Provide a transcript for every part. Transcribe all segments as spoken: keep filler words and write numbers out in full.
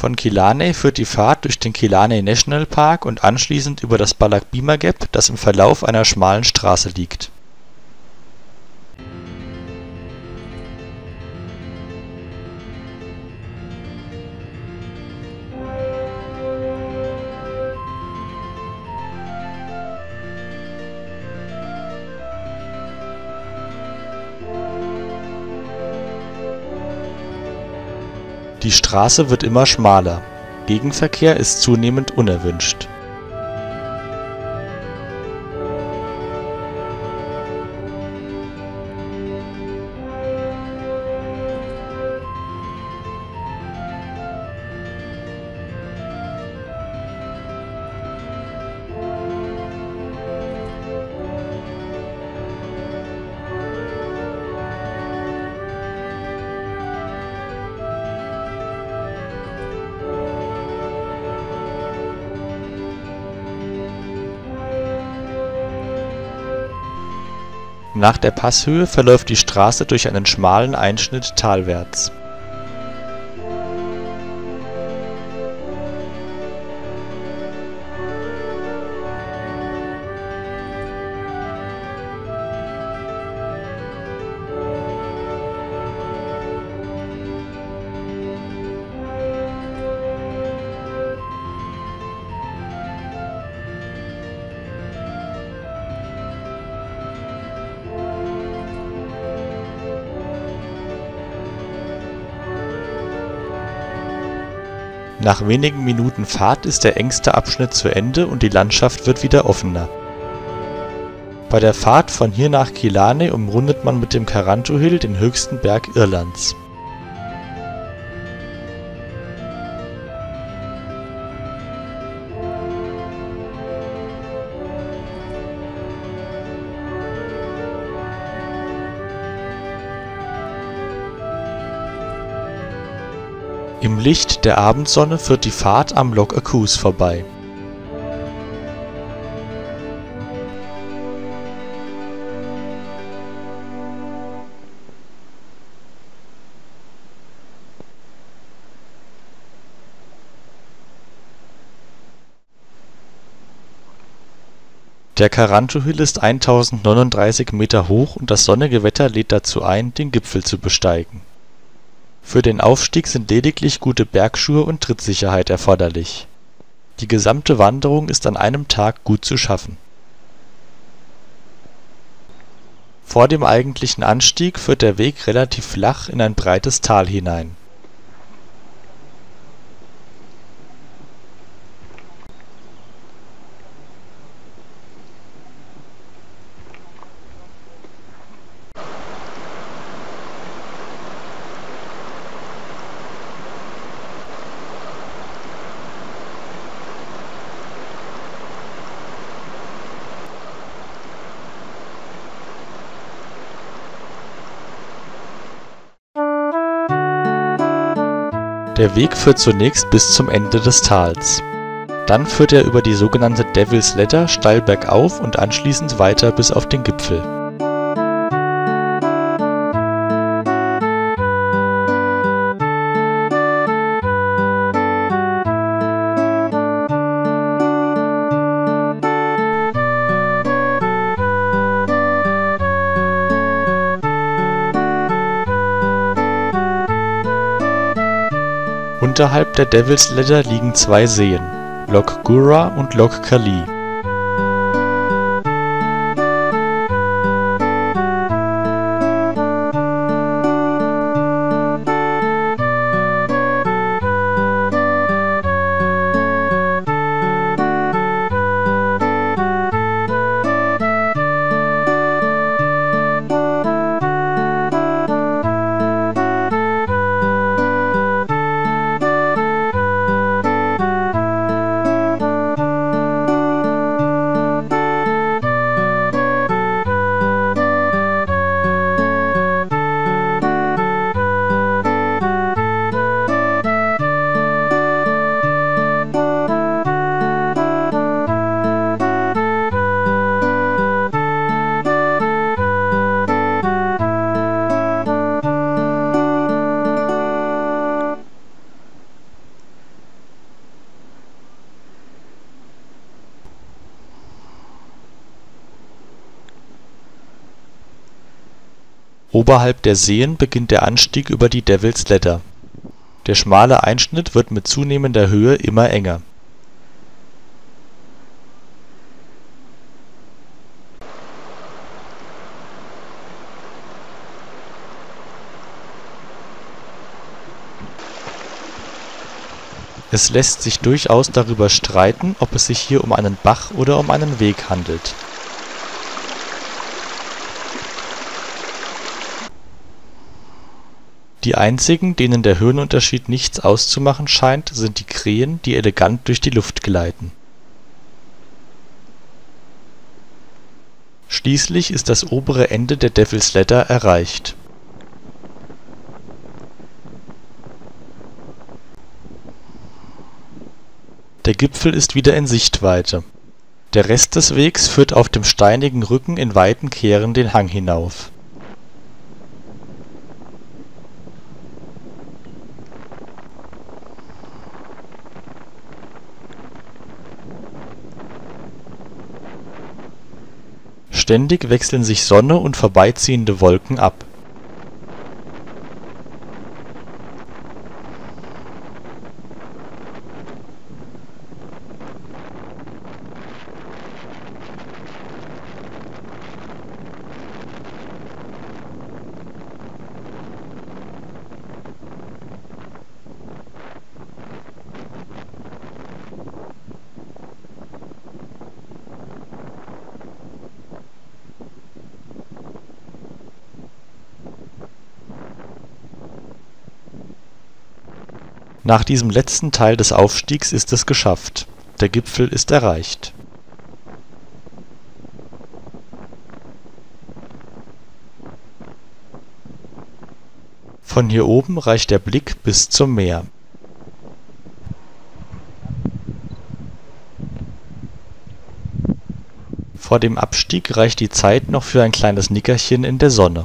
Von Killarney führt die Fahrt durch den Killarney National Park und anschließend über das Ballagbeamer Gap, das im Verlauf einer schmalen Straße liegt. Die Straße wird immer schmaler. Gegenverkehr ist zunehmend unerwünscht. Nach der Passhöhe verläuft die Straße durch einen schmalen Einschnitt talwärts. Nach wenigen Minuten Fahrt ist der engste Abschnitt zu Ende und die Landschaft wird wieder offener. Bei der Fahrt von hier nach Killarney umrundet man mit dem Caranto Hill den höchsten Berg Irlands. Im Licht der Abendsonne führt die Fahrt am Loch Acus vorbei. Der Caranto Hill ist eintausendneununddreißig Meter hoch und das sonnige Wetter lädt dazu ein, den Gipfel zu besteigen. Für den Aufstieg sind lediglich gute Bergschuhe und Trittsicherheit erforderlich. Die gesamte Wanderung ist an einem Tag gut zu schaffen. Vor dem eigentlichen Anstieg führt der Weg relativ flach in ein breites Tal hinein. Der Weg führt zunächst bis zum Ende des Tals. Dann führt er über die sogenannte Devil's Ladder steil bergauf und anschließend weiter bis auf den Gipfel. Unterhalb der Devil's Ladder liegen zwei Seen, Loch Gurra und Loch Callee. Oberhalb der Seen beginnt der Anstieg über die Devil's Ladder. Der schmale Einschnitt wird mit zunehmender Höhe immer enger. Es lässt sich durchaus darüber streiten, ob es sich hier um einen Bach oder um einen Weg handelt. Die einzigen, denen der Höhenunterschied nichts auszumachen scheint, sind die Krähen, die elegant durch die Luft gleiten. Schließlich ist das obere Ende der Devil's Ladder erreicht. Der Gipfel ist wieder in Sichtweite. Der Rest des Wegs führt auf dem steinigen Rücken in weiten Kehren den Hang hinauf. Ständig wechseln sich Sonne und vorbeiziehende Wolken ab. Nach diesem letzten Teil des Aufstiegs ist es geschafft. Der Gipfel ist erreicht. Von hier oben reicht der Blick bis zum Meer. Vor dem Abstieg reicht die Zeit noch für ein kleines Nickerchen in der Sonne.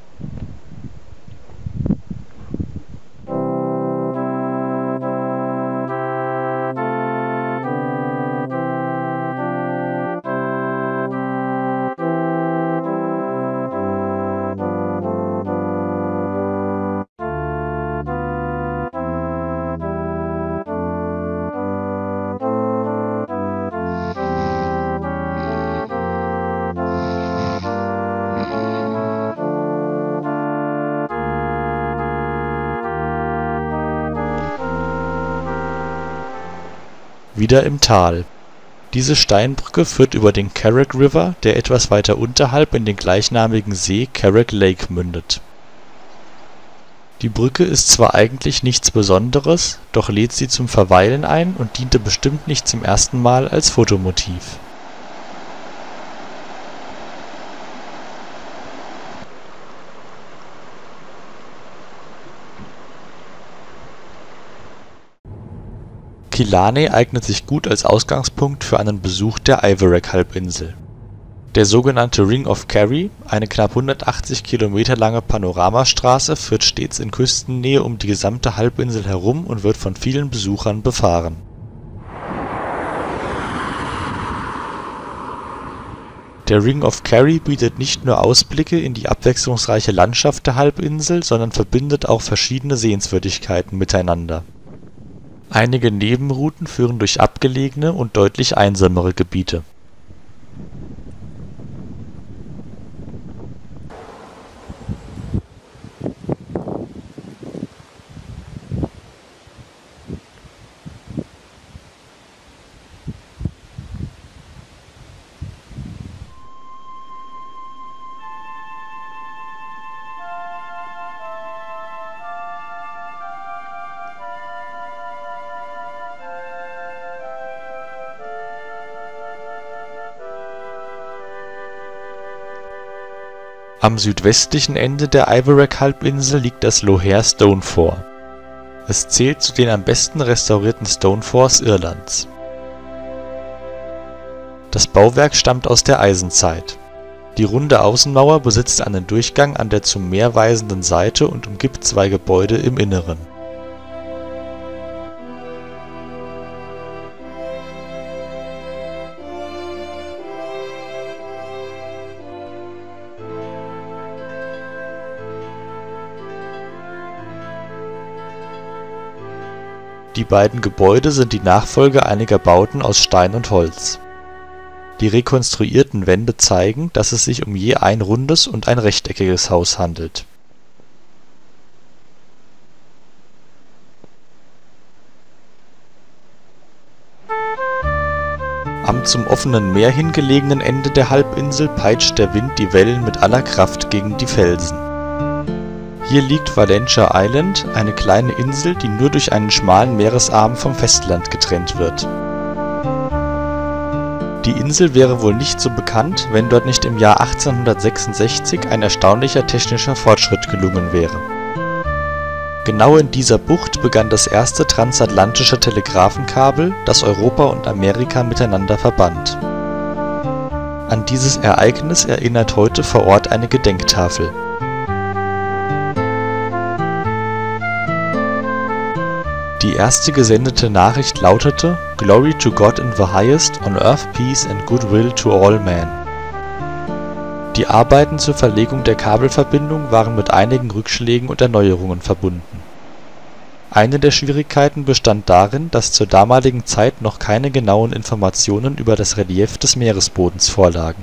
Wieder im Tal. Diese Steinbrücke führt über den Carrack River, der etwas weiter unterhalb in den gleichnamigen See Carrack Lake mündet. Die Brücke ist zwar eigentlich nichts Besonderes, doch lädt sie zum Verweilen ein und diente bestimmt nicht zum ersten Mal als Fotomotiv. Killarney eignet sich gut als Ausgangspunkt für einen Besuch der Iveragh-Halbinsel. Der sogenannte Ring of Kerry, eine knapp hundertachtzig Kilometer lange Panoramastraße, führt stets in Küstennähe um die gesamte Halbinsel herum und wird von vielen Besuchern befahren. Der Ring of Kerry bietet nicht nur Ausblicke in die abwechslungsreiche Landschaft der Halbinsel, sondern verbindet auch verschiedene Sehenswürdigkeiten miteinander. Einige Nebenrouten führen durch abgelegene und deutlich einsamere Gebiete. Am südwestlichen Ende der Iveragh-Halbinsel liegt das Lougher Stone Fort. Es zählt zu den am besten restaurierten Stone Forts Irlands. Das Bauwerk stammt aus der Eisenzeit. Die runde Außenmauer besitzt einen Durchgang an der zum Meer weisenden Seite und umgibt zwei Gebäude im Inneren. Die beiden Gebäude sind die Nachfolger einiger Bauten aus Stein und Holz. Die rekonstruierten Wände zeigen, dass es sich um je ein rundes und ein rechteckiges Haus handelt. Am zum offenen Meer hin gelegenen Ende der Halbinsel peitscht der Wind die Wellen mit aller Kraft gegen die Felsen. Hier liegt Valentia Island, eine kleine Insel, die nur durch einen schmalen Meeresarm vom Festland getrennt wird. Die Insel wäre wohl nicht so bekannt, wenn dort nicht im Jahr achtzehnhundertsechsundsechzig ein erstaunlicher technischer Fortschritt gelungen wäre. Genau in dieser Bucht begann das erste transatlantische Telegrafenkabel, das Europa und Amerika miteinander verband. An dieses Ereignis erinnert heute vor Ort eine Gedenktafel. Die erste gesendete Nachricht lautete: Glory to God in the highest, on earth peace and goodwill to all men. Die Arbeiten zur Verlegung der Kabelverbindung waren mit einigen Rückschlägen und Erneuerungen verbunden. Eine der Schwierigkeiten bestand darin, dass zur damaligen Zeit noch keine genauen Informationen über das Relief des Meeresbodens vorlagen.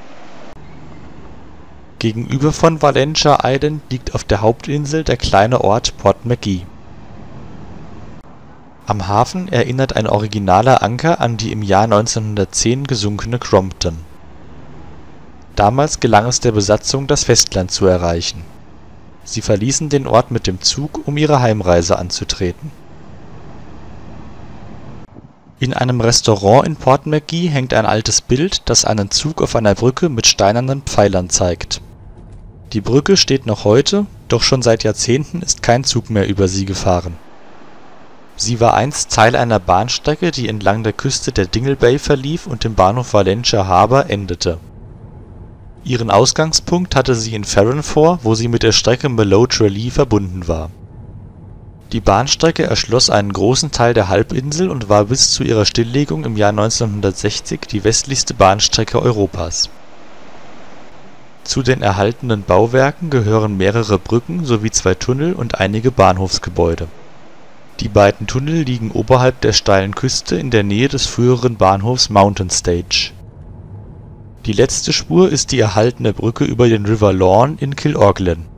Gegenüber von Valentia Island liegt auf der Hauptinsel der kleine Ort Port McGee. Am Hafen erinnert ein originaler Anker an die im Jahr neunzehnhundertzehn gesunkene Crompton. Damals gelang es der Besatzung, das Festland zu erreichen. Sie verließen den Ort mit dem Zug, um ihre Heimreise anzutreten. In einem Restaurant in Port McGee hängt ein altes Bild, das einen Zug auf einer Brücke mit steinernen Pfeilern zeigt. Die Brücke steht noch heute, doch schon seit Jahrzehnten ist kein Zug mehr über sie gefahren. Sie war einst Teil einer Bahnstrecke, die entlang der Küste der Dingle Bay verlief und im Bahnhof Valentia Harbour endete. Ihren Ausgangspunkt hatte sie in Farranfore, wo sie mit der Strecke Mallow-Tralee verbunden war. Die Bahnstrecke erschloss einen großen Teil der Halbinsel und war bis zu ihrer Stilllegung im Jahr neunzehnhundertsechzig die westlichste Bahnstrecke Europas. Zu den erhaltenen Bauwerken gehören mehrere Brücken sowie zwei Tunnel und einige Bahnhofsgebäude. Die beiden Tunnel liegen oberhalb der steilen Küste in der Nähe des früheren Bahnhofs Mountain Stage. Die letzte Spur ist die erhaltene Brücke über den River Lawn in Killorglin